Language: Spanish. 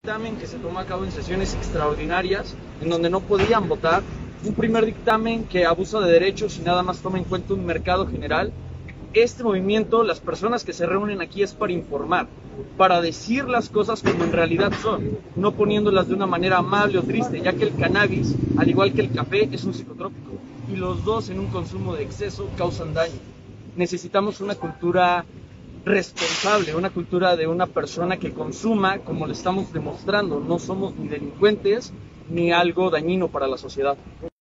dictamen que se tomó a cabo en sesiones extraordinarias, en donde no podían votar. Un primer dictamen que abusa de derechos y nada más toma en cuenta un mercado general. Este movimiento, las personas que se reúnen aquí es para informar, para decir las cosas como en realidad son, no poniéndolas de una manera amable o triste, ya que el cannabis, al igual que el café, es un psicotrópico y los dos en un consumo de exceso causan daño. Necesitamos una cultura responsable, una cultura de una persona que consuma como le estamos demostrando. No somos ni delincuentes ni algo dañino para la sociedad.